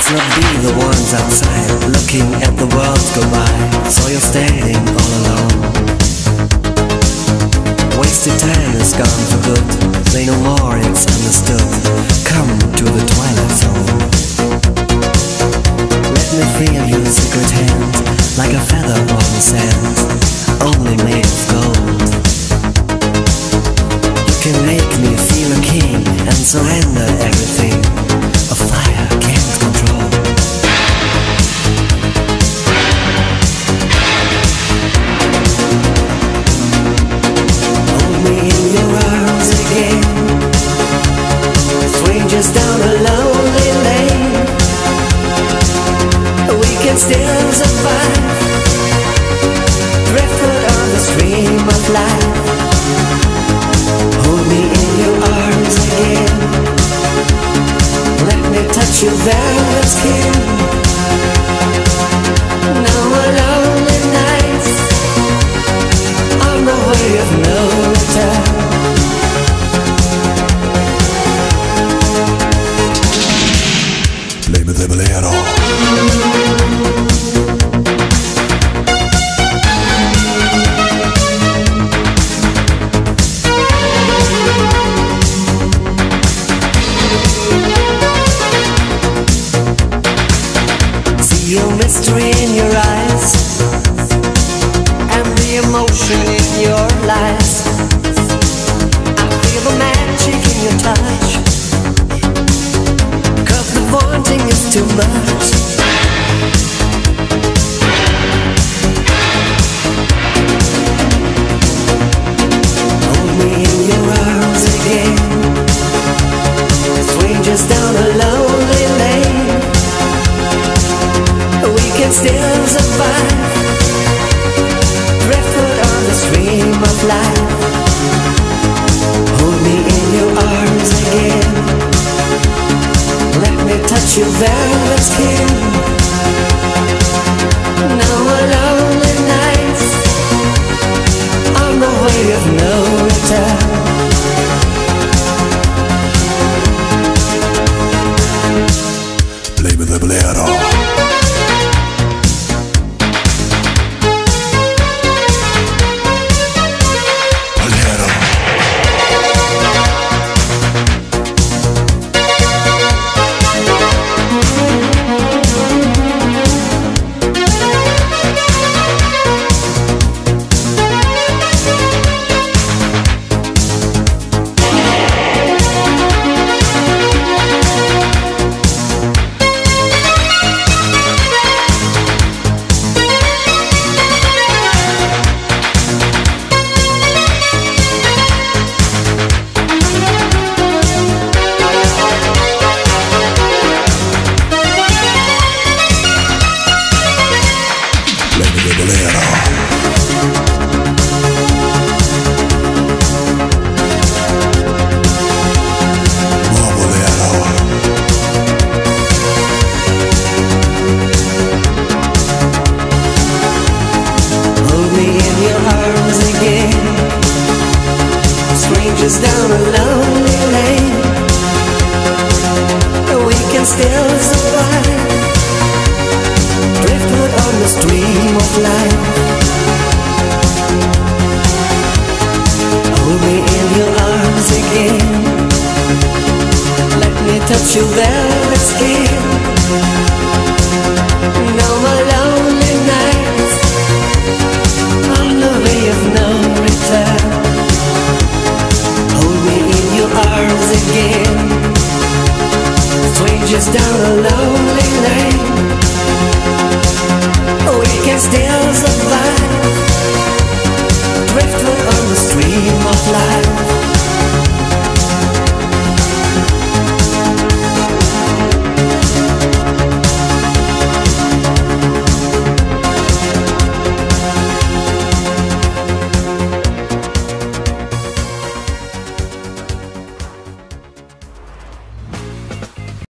Let's not be the ones outside looking at the world go by. So you're standing all alone. Wasted time is gone for good. Say no more, it's understood. Come to the twilight zone. Let me feel your secret hand, like a feather on the sand, only made of gold. You can make me feel a king and surrender everything a fire can't control. Hold me in your arms again. Strangers down a lonely lane. We can still survive. Driftwood on the stream of life. Hold me in your arms again. Let me touch your velvet skin. No more lonely nights on the way of no return. Play me the bolero. Mystery in your eyes and the emotion in your lies. I feel the magic in your touch, 'cause the wanting is too much. Hold me in your arms again. Strangers down a lonely lane. We can still survive. Driftwood on the stream of life. Hold me in your arms again. Let me touch your velvet skin. No more lonely nights on the way of no return. Play me the bolero. Strangers down a lonely lane. We can still survive. Driftwood on the stream of life. Hold me in your arms again. Let me touch your velvet skin. No more lonely nights on the way of no return. Hold me in your arms again. Strangers down a lonely lane. We can still survive. Driftwood on the stream of life.